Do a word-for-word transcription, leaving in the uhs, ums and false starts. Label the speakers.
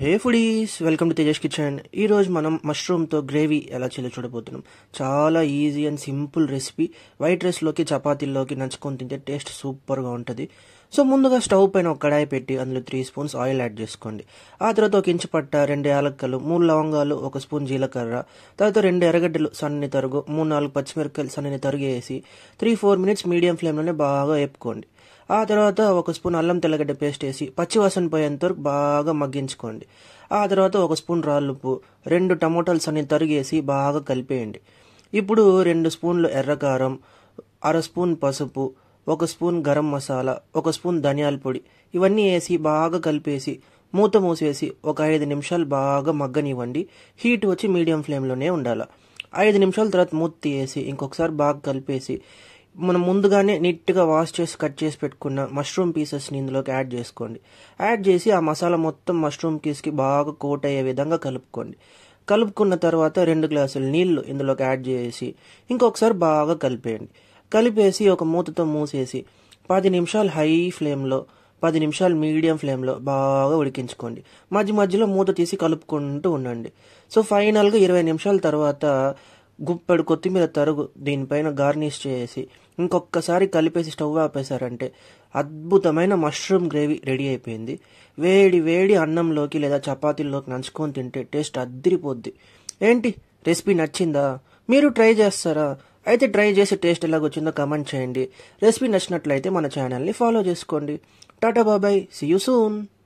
Speaker 1: Hey foodies, welcome to Tejesh kitchen. ఈరోజు మనం మష్రూమ్తో గ్రేవీ ఎలా చేయాలో చూడబోతున్నాం. చాలా easy and simple recipe. White రైస్లోకి చపాతీల్లోకి నంచుకొని తింటే టేస్ట్ సూపర్గా ఉంటుంది. సో ముందుగా స్టవ్ పైన ఒక కడాయి పెట్టి అందులో త్రీ స్పూన్స్ ఆయిల్ యాడ్ చేసుకోండి. ఆ తర్వాత ఒక ఇంచు పట్ట, రెండు యాలక్కలు, మూడు లవంగాలు, ఒక స్పూన్ జీలకర్ర, తర్వాత రెండు ఎర్రగడ్డలు సన్నని తరుగు, మూడు నాలుగు పచ్చిమిరపకాయలు సన్నని తరుగు వేసి త్రీ ఫోర్ మినిట్స్ మీడియం ఫ్లేమ్లోనే బాగా వేపుకోండి. ఆ తర్వాత ఒక స్పూన్ అల్లం తెల్లగడ్డ పేస్ట్ వేసి పచ్చివాసన పోయేంత వరకు బాగా మగ్గించుకోండి. ఆ తర్వాత ఒక స్పూన్ రాళ్ళుప్పు, రెండు టమోటాలు సన్ని తరిగేసి బాగా కలిపేయండి. ఇప్పుడు రెండు స్పూన్లు ఎర్రకారం, అర స్పూన్ పసుపు, ఒక స్పూన్ గరం మసాలా, ఒక స్పూన్ ధనియాల పొడి ఇవన్నీ వేసి బాగా కలిపేసి మూత మూసేసి ఒక ఐదు నిమిషాలు బాగా మగ్గనివ్వండి. హీట్ వచ్చి మీడియం ఫ్లేమ్లోనే ఉండాలి. ఐదు నిమిషాల తర్వాత మూత తీసి ఇంకొకసారి బాగా కలిపేసి మనం ముందుగానే నీట్గా వాష్ చేసి కట్ చేసి పెట్టుకున్న మష్రూమ్ పీసెస్ని ఇందులోకి యాడ్ చేసుకోండి. యాడ్ చేసి ఆ మసాలా మొత్తం మష్రూమ్ పీస్కి బాగా కోట్ అయ్యే విధంగా కలుపుకోండి. కలుపుకున్న తర్వాత రెండు గ్లాసులు నీళ్లు ఇందులోకి యాడ్ చేసి ఇంకొకసారి బాగా కలిపేయండి. కలిపేసి ఒక మూతతో మూసేసి పది నిమిషాలు హై ఫ్లేమ్లో, పది నిమిషాలు మీడియం ఫ్లేమ్లో బాగా ఉడికించుకోండి. మధ్య మధ్యలో మూత తీసి కలుపుకుంటూ ఉండండి. సో ఫైనల్గా ఇరవై నిమిషాల తర్వాత గుప్పెడు కొత్తిమీర తరుగు దీనిపైన గార్నిష్ చేసి ఇంకొకసారి కలిపేసి స్టవ్ ఆపేశారంటే అద్భుతమైన మష్రూమ్ గ్రేవీ రెడీ అయిపోయింది. వేడి వేడి అన్నంలోకి లేదా చపాతీల్లోకి నంచుకొని తింటే టేస్ట్ అద్దిరిపోద్ది. ఏంటి, రెసిపీ నచ్చిందా? మీరు ట్రై చేస్తారా? అయితే ట్రై చేసి టేస్ట్ ఎలాగొచ్చిందో కమెంట్ చేయండి. రెసిపీ నచ్చినట్లయితే మన ఛానల్ని ఫాలో చేసుకోండి. టాటా బాబాయ్, సీ యూ సూన్.